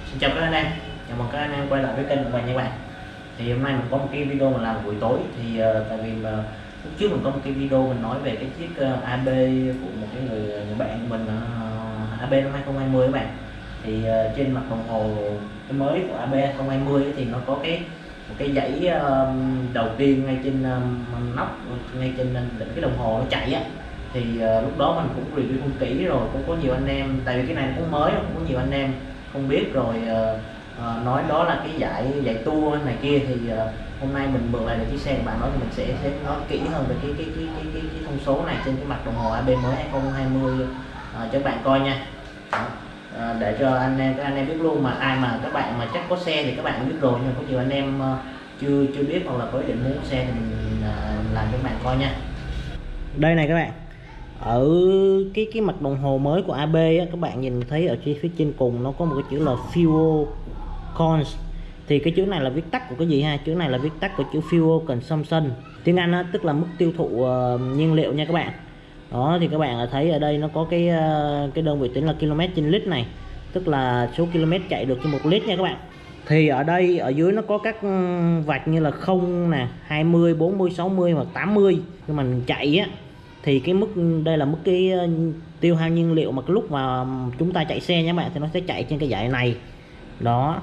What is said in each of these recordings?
Xin chào các anh em, chào mừng các anh em quay lại với kênh của mình nha các bạn. Thì hôm nay mình có một cái video mình làm buổi tối thì tại vì mà lúc trước mình có một cái video mình nói về cái chiếc AB của một cái người bạn của mình, AB năm 2020 các bạn. Thì trên mặt đồng hồ cái mới của AB 2020 thì nó có một cái dãy đầu tiên ngay trên nóc, ngay trên đỉnh cái đồng hồ nó chạy á. Thì lúc đó mình cũng review không kỹ rồi, cũng có nhiều anh em, tại vì cái này cũng mới, cũng có nhiều anh em không biết rồi nói đó là cái giải tour này kia. Thì hôm nay mình mượn lại được chiếc xe của bạn nói thì mình sẽ nói kỹ hơn về cái thông số này trên cái mặt đồng hồ AB mới 2020 cho các bạn coi nha. Để cho các anh em biết luôn, mà ai mà các bạn mà chắc có xe thì các bạn biết rồi, nhưng mà có nhiều anh em chưa biết hoặc là có ý định muốn xe thì mình làm cho các bạn coi nha. Đây này các bạn, ở cái mặt đồng hồ mới của AB á, các bạn nhìn thấy ở phía trên cùng nó có một cái chữ là fuel cons. Thì cái chữ này là viết tắt của cái gì ha? Chữ này là viết tắt của chữ fuel consumption, tiếng Anh á, tức là mức tiêu thụ nhiên liệu nha các bạn. Đó, thì các bạn thấy ở đây nó có cái đơn vị tính là km trên lít này, tức là số km chạy được trên 1 lít nha các bạn. Thì ở đây ở dưới nó có các vạch như là 0 nè, 20, 40, 60 hoặc 80. Nhưng mà mình chạy á thì cái mức đây là mức cái tiêu hao nhiên liệu mà cái lúc mà chúng ta chạy xe nha các bạn, thì nó sẽ chạy trên cái dãy này. Đó.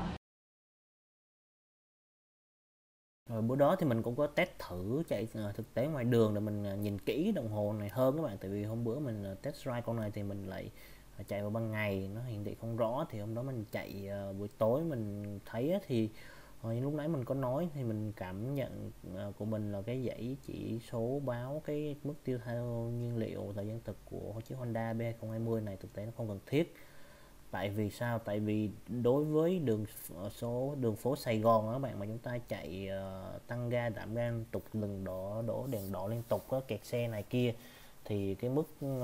Rồi bữa đó thì mình cũng có test thử chạy thực tế ngoài đường để mình nhìn kỹ đồng hồ này hơn các bạn. Tại vì hôm bữa mình test drive con này thì mình lại chạy vào ban ngày nó hiển thị không rõ, thì hôm đó mình chạy buổi tối mình thấy thì lúc nãy mình có nói thì mình cảm nhận của mình là cái dãy chỉ số báo cái mức tiêu hao nhiên liệu thời gian thực của chiếc Honda B2020 này thực tế nó không cần thiết. Tại vì sao? Tại vì đối với đường phố Sài Gòn các bạn, mà chúng ta chạy tăng ga giảm ga liên tục, dừng đổ đèn đỏ liên tục, có kẹt xe này kia, thì cái mức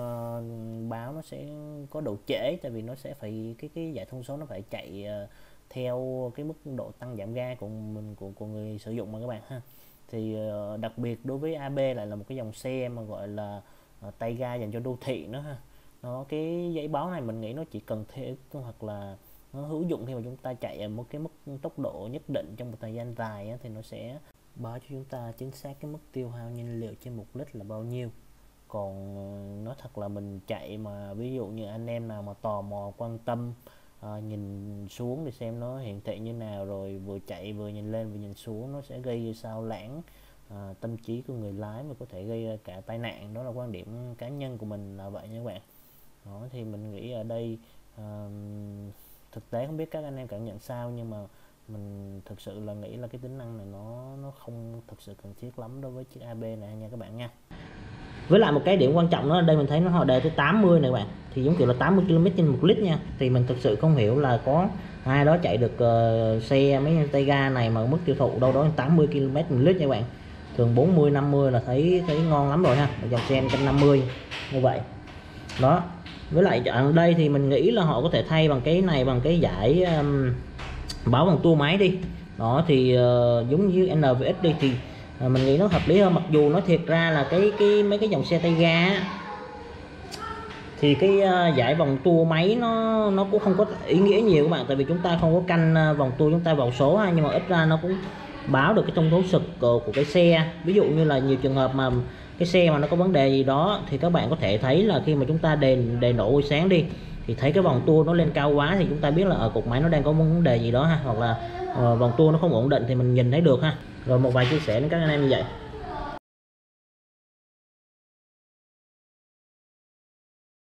báo nó sẽ có độ trễ. Tại vì nó sẽ phải cái giải thông số nó phải chạy theo cái mức độ tăng giảm ga của người sử dụng mà các bạn ha. Thì đặc biệt đối với AB lại là một cái dòng xe mà gọi là tay ga dành cho đô thị nữa ha. Nó cái giấy báo này mình nghĩ nó chỉ cần thiết hoặc là nó hữu dụng khi mà chúng ta chạy ở một cái mức tốc độ nhất định trong một thời gian dài á, thì nó sẽ báo cho chúng ta chính xác cái mức tiêu hao nhiên liệu trên 1 lít là bao nhiêu. Còn nó thật là mình chạy mà ví dụ như anh em nào mà tò mò quan tâm nhìn xuống để xem nó hiển thị như nào, rồi vừa chạy vừa nhìn lên vừa nhìn xuống, nó sẽ gây sao lãng tâm trí của người lái và có thể gây cả tai nạn. Đó là quan điểm cá nhân của mình là vậy nha các bạn. Đó, thì mình nghĩ ở đây thực tế không biết các anh em cảm nhận sao, nhưng mà mình thực sự là nghĩ là cái tính năng này nó không thực sự cần thiết lắm đối với chiếc AB này nha các bạn nha. Với lại một cái điểm quan trọng đó, ở đây mình thấy nó họ đề tới 80 này các bạn, thì giống kiểu là 80 km trên 1 lít nha. Thì mình thực sự không hiểu là có ai đó chạy được xe mấy tay ga này mà mức tiêu thụ đâu đó 80 km 1 lít nha các bạn. Thường 40 50 là thấy ngon lắm rồi ha, dòng xe 150 như vậy. Đó. Với lại ở đây thì mình nghĩ là họ có thể thay bằng cái này, bằng cái giải báo bằng tua máy đi. Đó thì giống như NVX đi thì mình nghĩ nó hợp lý hơn. Mặc dù nói thiệt ra là mấy cái dòng xe tay ga á, thì cái giải vòng tua máy nó cũng không có ý nghĩa nhiều các bạn, tại vì chúng ta không có canh vòng tua chúng ta vào số ha, nhưng mà ít ra nó cũng báo được cái thông số sực của cái xe. Ví dụ như là nhiều trường hợp mà cái xe mà nó có vấn đề gì đó thì các bạn có thể thấy là khi mà chúng ta đèn nổ buổi sáng đi thì thấy cái vòng tua nó lên cao quá thì chúng ta biết là ở cục máy nó đang có vấn đề gì đó ha, hoặc là vòng tua nó không ổn định thì mình nhìn thấy được ha. Rồi một vài chia sẻ đến các anh em như vậy.